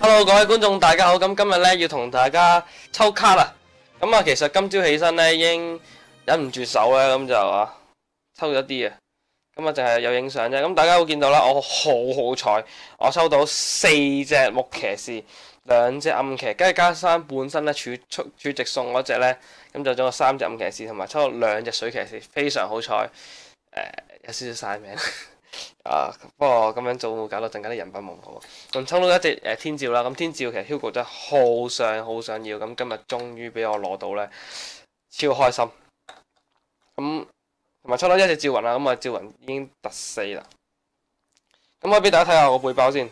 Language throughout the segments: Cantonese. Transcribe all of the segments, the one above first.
Hello， 各位觀眾大家好，咁今日咧要同大家抽卡啦。咁啊，其實今朝起身咧已經忍唔住手咧，咁就抽咗啲啊。咁啊，淨係有影相啫。咁大家會見到啦，我好彩，我抽到4隻木騎士、2隻暗騎，跟住加上本身咧儲值送嗰隻咧，咁就總有3隻暗騎士，同埋抽到2隻水騎士，非常好彩。有少少晒命。不過咁樣做會搞到陣間啲人品冇好。咁抽到一隻天照啦，咁天照其實 Hugo 真係好想要，咁今日終於俾我攞到咧，超開心。咁同埋抽到一隻趙雲啦，咁啊趙雲已經特4啦。咁我俾大家睇下我背包先。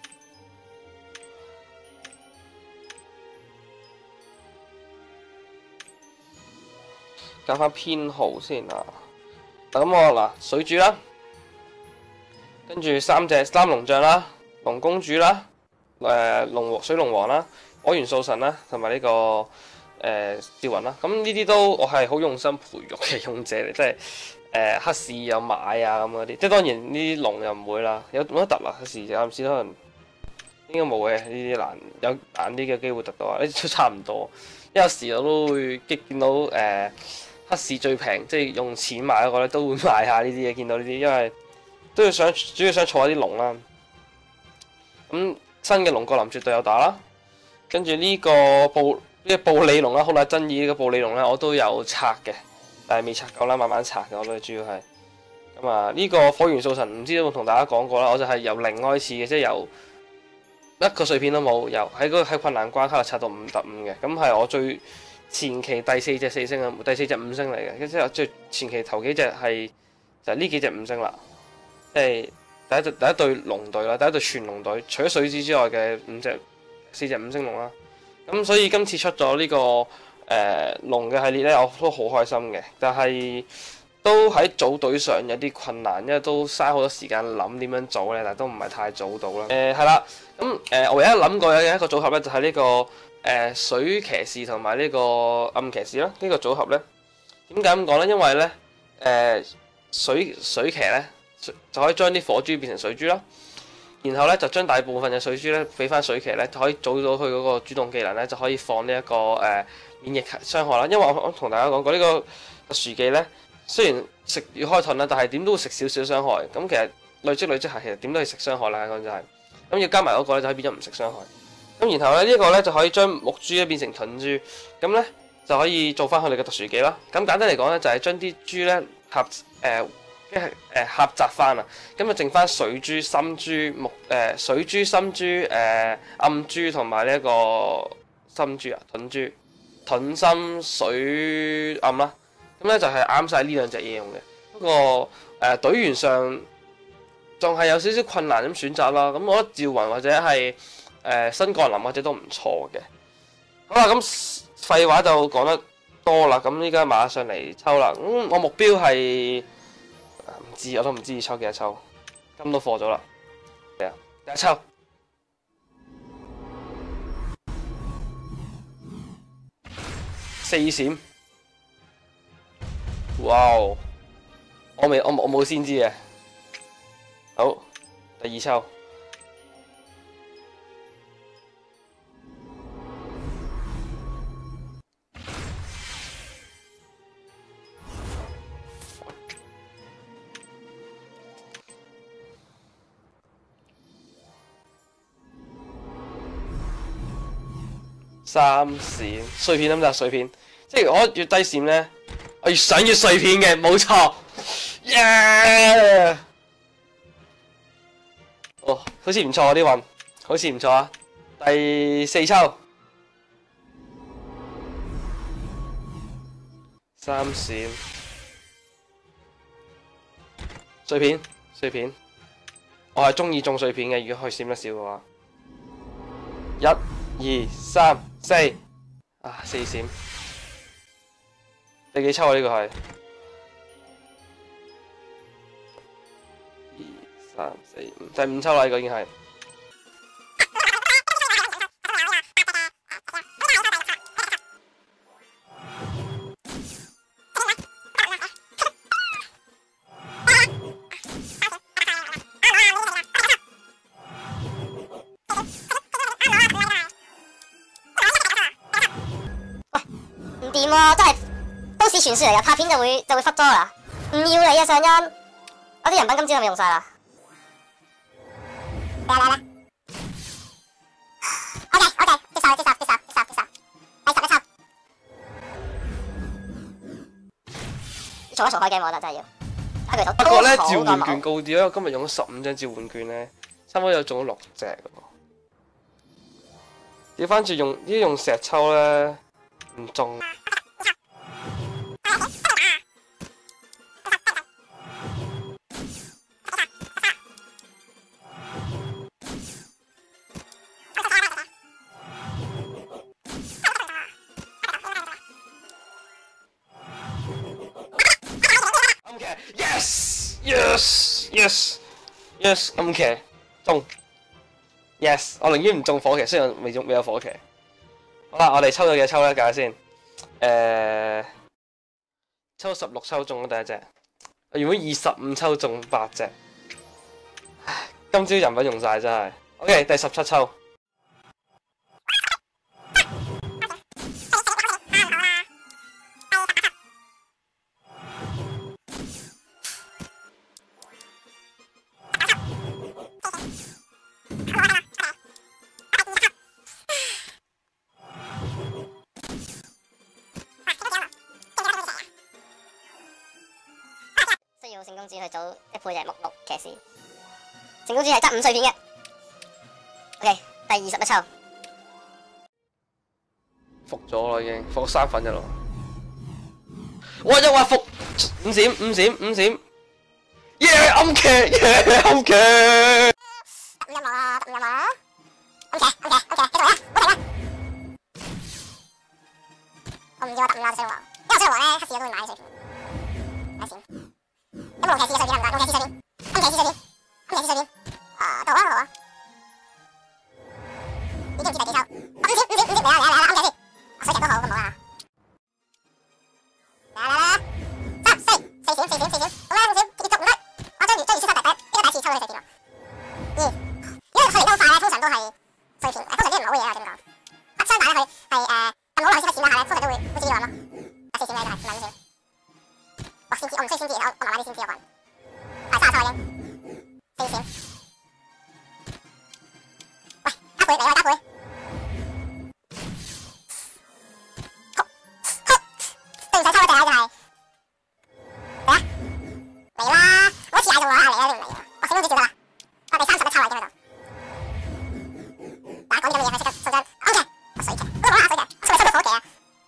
揀翻編號先啊。咁我水柱啦。跟住3龍將啦，龍公主啦，水龍王啦，火元素神啦，同埋呢個趙雲啦。咁呢啲都我係好用心培育嘅勇者嚟，即係黑市有買啊咁嗰啲。即係當然呢啲龍又唔會啦，有冇得突啊？黑市有陣時可能應該冇嘅，呢啲難啲嘅機會突到啊，呢啲都差唔多。因為有時我都會見到黑市最平，即係用錢買嗰個咧，都會買下呢啲嘢。見到呢啲，因為主要想儲一啲龍啦。咁新嘅龍角林絕對有打啦。跟住呢個布里龍啦，好大爭議呢個布里龍咧，我都有拆嘅，但係未拆夠啦，慢慢拆嘅我都主要係。咁啊，呢個火元素神唔知有冇同大家講過啦，我就係由0開始嘅，即係由一個碎片都冇，由喺困難關卡度拆到5特5嘅，咁係我最前期第4隻4星啊，第4隻5星嚟嘅，即係最前期頭幾隻係就係呢幾隻5星啦。即係第一隊龍隊啦，第一隊全龍隊，除咗水子之外嘅4隻5星龍啦。咁所以今次出咗呢個龍嘅系列咧，我都好開心嘅。但係都喺組隊上有啲困難，因為都嘥好多時間諗點樣組咧，但係都唔係太組到啦。係啦，咁我唯一諗過嘅一個組合咧，就係呢個水騎士同埋呢個暗騎士啦。呢個組合咧點解咁講咧？因為咧水騎咧，就可以將啲火珠變成水珠啦，然後咧就將大部分嘅水珠咧俾翻水騎咧，就可以組到佢嗰個主動技能咧，就可以放呢一個免疫傷害啦。因為我同大家講過呢個特殊技咧，雖然食要開盾啦，但係點都會食少少傷害。咁其實累積下，其實點都係食傷害啦。講就係咁要加埋嗰個咧，就可以變咗唔食傷害。咁然後咧呢個咧就可以將木珠咧變成盾珠，咁咧就可以做翻佢哋嘅特殊技啦。咁簡單嚟講咧，就係將啲珠咧即係狹窄翻啊，咁就剩翻水珠、深珠、水珠、深珠、暗珠同埋呢一個深珠盾深水暗啦。咁咧就係啱晒呢2隻嘢用嘅。不過隊員上仲係有少少困難咁選擇啦。咁我覺得趙雲或者係新降臨或者都唔錯嘅。好啦，咁廢話就講得多啦。咁依家馬上嚟抽啦。我目標係。我都唔知抽幾多抽，金都貨咗啦。係啊，第一抽4閃，哇！我冇先知嘅。好，第2抽3閃碎片，咁就碎片，即係我越低閃咧，我越想要碎片嘅，冇錯。哦，好似唔錯啲運，好似唔錯啊。第4抽3閃碎片，我係中意中碎片嘅，如果可以閃得少嘅話。1、2、3、4，4閃，第幾抽啊？呢個係2、3、4、5，第5抽啦，呢個已經係。 掂喎，真係都市傳說嚟嘅，拍片就會忽咗啦。唔要你啊，上恩！我啲人品今朝係咪用晒啦？嚟。OK， 接受。第11抽。嘈一嘈開鏡我覺得真係要。 不過咧，召喚券高啲，因為今日用咗15張召喚券咧，差唔多有中咗6隻嘅喎。調翻轉用石抽咧，唔中。Yes， 暗騎中 ，yes， 我寧願唔中火騎，雖然未有火騎。好啦，我哋抽咗幾抽咧？計下先。抽16抽中咗第一隻，原本25抽中8隻。唉，今朝人品用晒真係。OK， 第17抽。 需要成功子去組一配嘅木鹿騎士，成功子係得5碎片嘅。OK， 第21抽， 服咗啦已經，服3分一咯。哇！又話服5閃，耶！暗騎，暗騎。 得5音樂啦，暗騎，繼續嚟啦，唔好停啦。我唔要我得5啦，水龍王，因為水龍王咧黑市我都會買碎片，睇先。有冇龍騎士嘅碎片得唔得？龍騎士碎片，暗騎士碎片，到啊！已經唔知第幾抽，5閃嚟啦，暗騎士，水騎都好咁好啊！嚟，3、4閃，咁啦5閃，結束唔得，我將出晒第一次抽佢碎片咯。因為佢嚟得好快咧，通常都係碎片，通常啲唔係好嘢啊，點講？相反咧，佢係撳好耐先得閃嗰下咧，通常都會好似呢個咁咯，4閃咧都係，唔係5閃。我先知，我唔需要先知，我慢慢啲先知我個人。30抽已經，4閃。喂，加倍嚟啦，加倍！對唔使抽我哋啊，就係。嚟啦！我一次嗌中我嚟啦，你唔嚟啊？我閃都知做得啦。我第31抽啦，已經喺度。大家講啲咁嘅嘢，佢識得數張。OK， 我水騎，我冇啦水騎，我係咪抽到火騎啊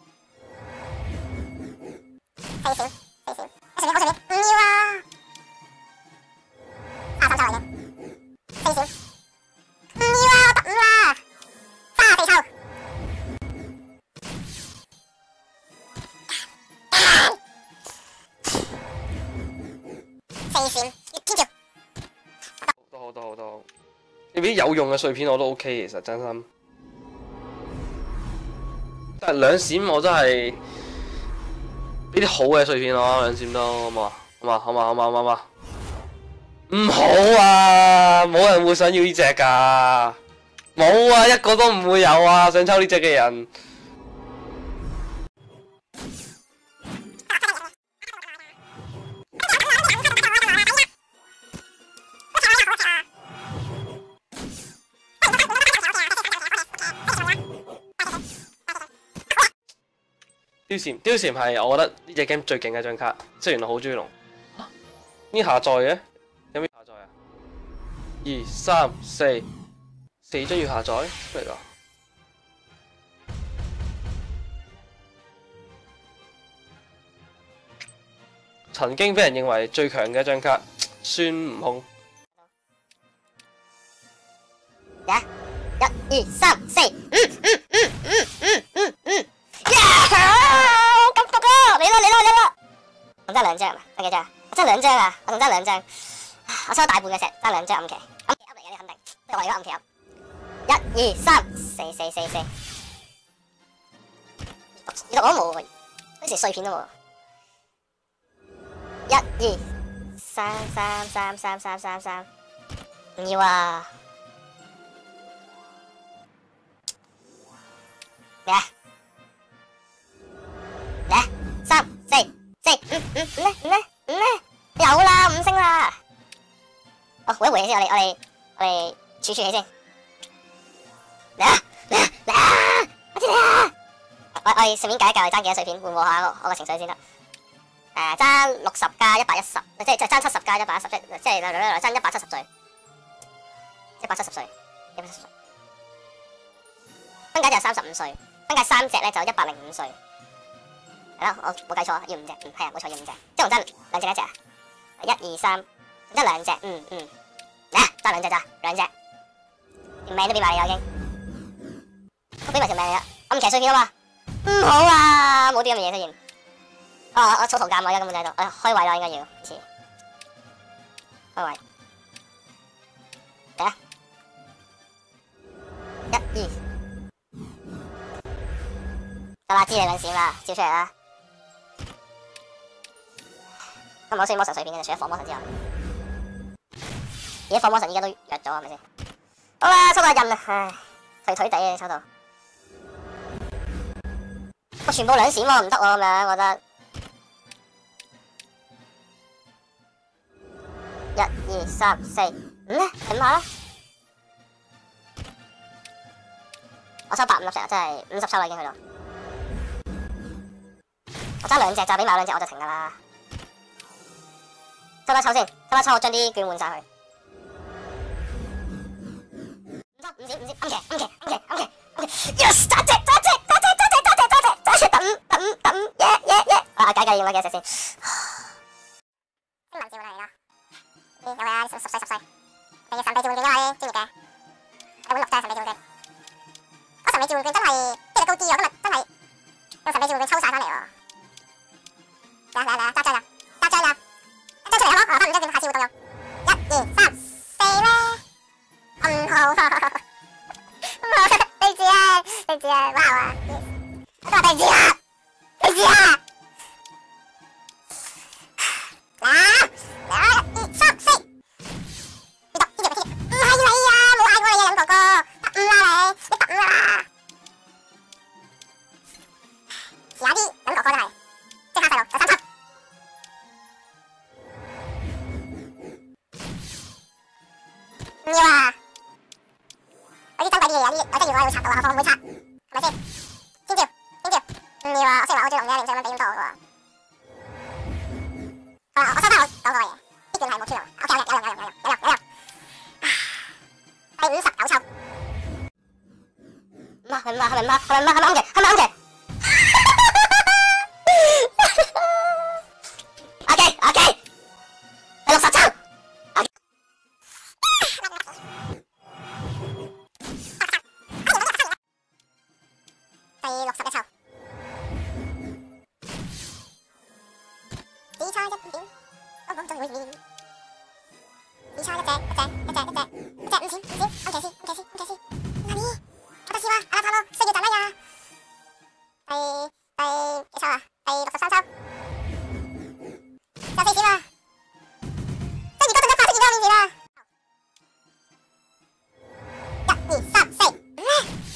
？4閃，我順便，唔要啊！33抽啦已經，4閃，唔要啊！我得5啦，34抽。4閃，天橋。 好。呢啲有用嘅碎片我都 OK， 其實真心。但係2閃我真係呢啲好嘅碎片咯，2閃都好嘛？唔好啊！冇人會想要呢隻㗎，冇啊，一個都唔會有啊！想抽呢隻嘅人。貂蟬係我覺得呢隻 game 最勁嘅一張卡，雖然我好中意龍。呢下載嘅有咩下載啊？2、3、4張要下載咩嚟㗎？曾經俾人認為最強嘅一張卡，孫悟空。 1、2、3、4，咁毒啊！嚟啦！我爭2張係嘛？得幾張啊？我爭2張啊！我仲爭2張，我抽大半嘅石，爭2張暗騎嚟嘅你肯定，我嚟咗暗騎1、2、3、4，二讀我都冇喎，好似碎片都冇。1、2、3，唔要啊！咩啊？ 有啦，5星啦。哦，回一回氣先，我哋儲氣先。嚟啊！我知你啊！我哋順便計一計，爭幾多碎片，緩和下我個情緒先得。爭60加110，即係爭70加110，即係爭170歲。170歲。分解就35歲，分解3隻咧就105歲。係啦，我冇計錯，要5隻，係啊，冇錯要5隻，即係爭2隻一隻啊！1、2、3，爭2隻，嚟啊，爭2隻咋，2隻，條命都俾埋你啦已經，我俾埋條命你啦，暗騎碎片啊嘛，唔好啊，冇啲咁嘅嘢出現，我草圖鑑我而家根本就喺度，我開位啦應該要，次開位，嚟啊，1、2，得啦，知你撚閃啦，照出嚟啦。咁我需要魔神碎片嘅，除咗火魔神之外，而家火魔神依家都弱咗，係咪先？好啦，抽到印啦，唉，頹頹地啊，抽到。我全部2閃喎，唔得喎咁樣，我覺得。1、2、3、4、5咧，等下啦。我抽150成，真係50抽啦已經去到。我爭2隻就俾埋2隻我就停㗎啦。抽我將啲券換晒佢。唔得，5閃，暗騎 ，yes， 揸隻，等，耶！解要乜嘅隻先？英文字換嚟咯，有啊，10歲，你要神秘召喚券啊，啲專業嘅，有6隻神秘召喚券。神秘召喚券真係機率高啲喎，今日真係用神秘召喚券抽晒翻嚟喎。嚟啊，揸張啦！出嚟好冇？我翻5張券，下次會動用。1、2、3、4咧，唔好喎，對唔住啊，哇！我都話對唔住啊！嚟1、2、3、4，你讀呢隻唔係你啊，冇嗌我你啊，飲哥哥，15啦你15啦，遲下啲飲哥哥真係，即刻細路有3抽。唔要啊！我啲珍貴啲嘢，我真係要我會拆到啊，何況我唔會拆，係咪先？先照。唔要啊！雖然話我最濃嘅，你唔想咁俾咁多我嘅喎。好啦，我收翻我講過嘅嘢，啲券係冇穿到。OK，有用。第59抽。係咪啱嘅？OK，第60抽。第61抽，只差1點，我講最會面，只差一隻，5閃，暗騎士，哪裡？我得笑啊，阿拉帕羅，需要賺乜呀？第幾抽啊？第63抽，有4閃啊！真如果動一發出現喺我面前啊！1、2、3、4、5咧。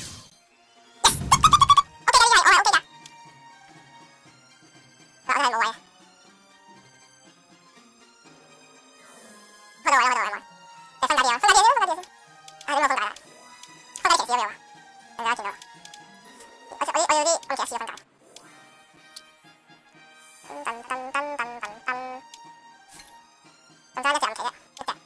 我真係冇位啊！開到位，分解啲先。點解分解啦？分解騎士都有啊！大家見到，我要啲暗騎士嘅分解。噔，仲爭1隻暗騎啫，一隻。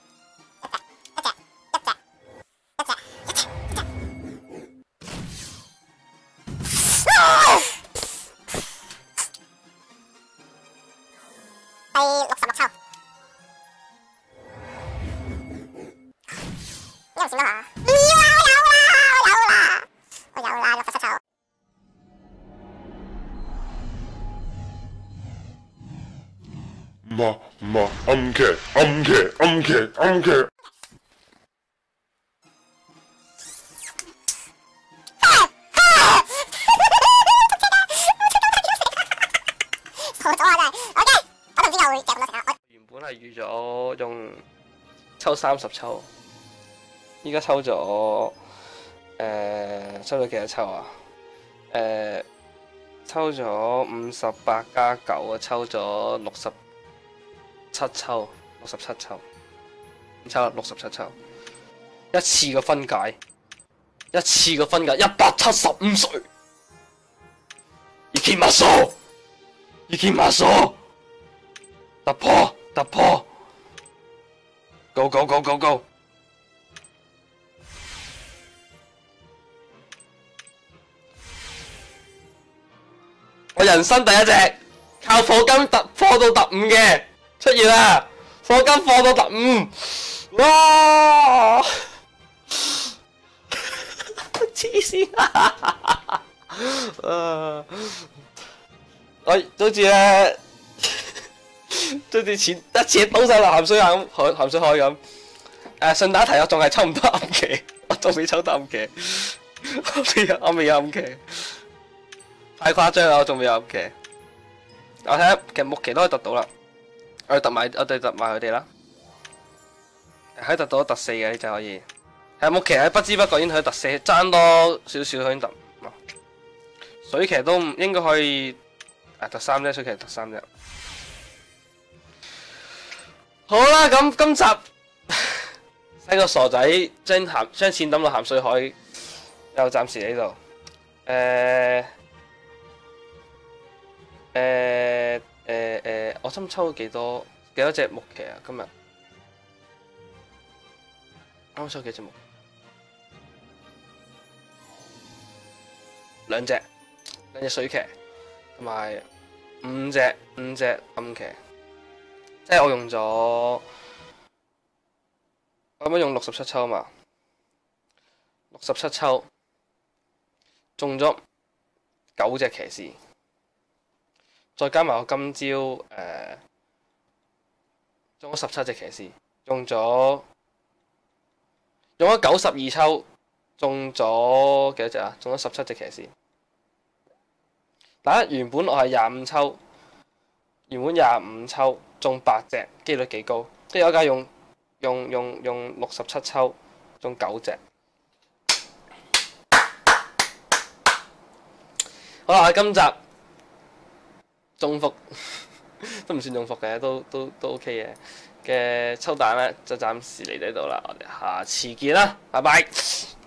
第66抽，有閃啦嚇！我有啦，67抽。 暗騎。 好咗啊真係 ，OK，我都唔知我會夾咁多成啊！ 原本係預咗用抽30抽，依家抽咗抽咗幾多抽啊？ 抽咗58加9啊，抽咗67抽，67抽，抽啦67抽，一次嘅分解175歲，行きましょう，行きましょう，突破 ，go go go go go！ 我人生第一隻靠課金突破到特5嘅出現啦！課金課到特5，哇！黐線啊！我好似咧，好似錢一次倒晒落鹹水鹹水海咁。順帶提我仲係抽唔到暗棋，我仲未抽到暗棋，我未有暗棋。太誇張啦！我仲未有暗棋，我睇下其實木棋都可以突到啦。我哋突埋佢哋啦，可以突到特4嘅呢隻可以。係木棋喺不知不覺已經去到特4，爭多少少可以突。水棋都應該可以，特3啫，水棋特3啫。好啦，咁今集細個傻仔將錢抌落鹹水海，又暫時喺度。我今抽咗幾多隻木棋啊？今日啱抽幾隻木？兩隻水棋，同埋5隻暗棋。即係我用咗，我咁樣用67抽嘛，67抽中咗9隻騎士。再加埋我今朝中咗17隻騎士，用咗92抽，中咗幾多隻啊？中咗17隻騎士。原本我係25抽，中8隻，機率幾高。跟住我而家用67抽，中9隻。好啦，今集中伏都唔算中伏嘅，都 OK 嘅抽蛋咧，就暫時嚟到呢度啦。我哋下次見啦，拜拜。